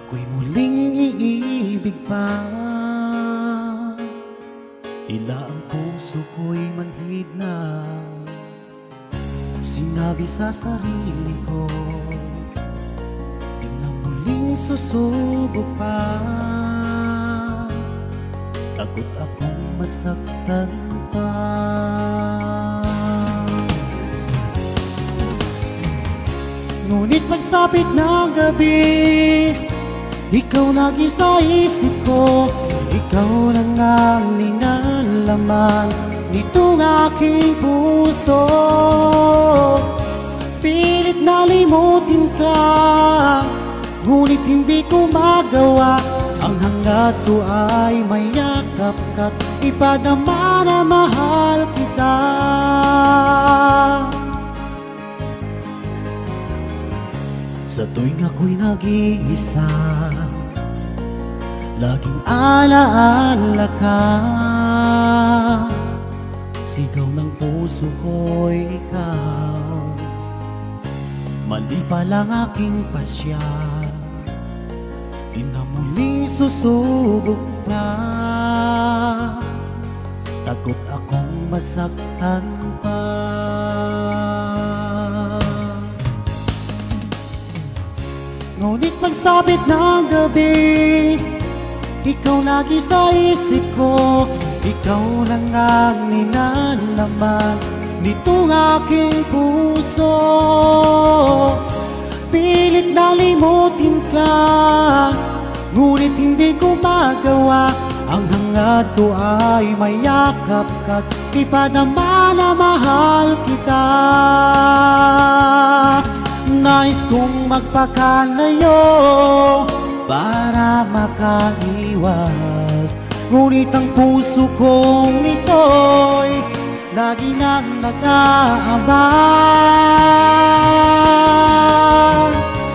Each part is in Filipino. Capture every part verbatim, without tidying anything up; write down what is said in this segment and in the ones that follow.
Ako'y muling iibig pa, tila ang puso ko'y manhid na. Sinabi sa sarili ko, di na muling susubok pa. Takot akong masaktan pa. Ngunit pagsapit ng gabi, ikaw lagi sa isip ko. Ikaw lang ang linalaman nitong aking puso. Pilit na limutin ka, ngunit hindi ko magawa. Ang hangad ko ay mayakap ka't ipadama na mahal kita. Sa tuwing ako'y nag-iisa, laging alaala ka. Sigaw ng puso ko'y ikaw, mali pa lang aking pasya. Di na muling susubok pa, takot akong masaktan pa. Ngunit pagsapit ng gabi, ikaw lagi sa isip ko. Ikaw lang ang ninalaman nitong aking puso. Pilit na limutin ka, ngunit hindi ko magawa. Ang hangad ko ay mayakap ka't ipadama na mahal kita. Nais kong magpakalayo para makaiwas, ngunit ang puso kong ito'y lagi nang nag-aabang.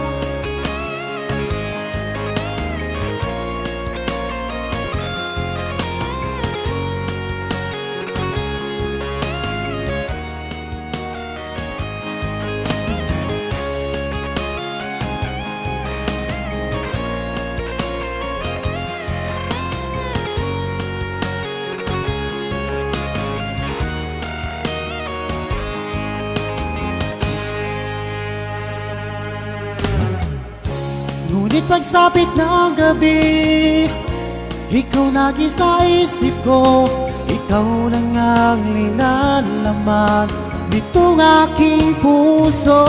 Ngunit pagsapit ng gabi, ikaw lagi sa isip ko. Ikaw lang ang linalaman nitong aking puso.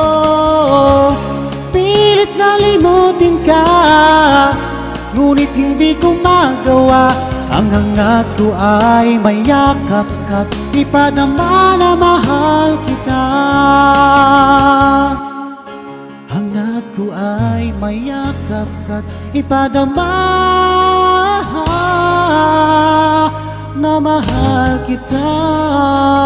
Pilit na limutin ka, ngunit hindi ko magawa. Ang hangad ko ay mayakap ka't ipadama na mahal kita. Hangad ko ay mayakap ka't ipadama na mahal kita.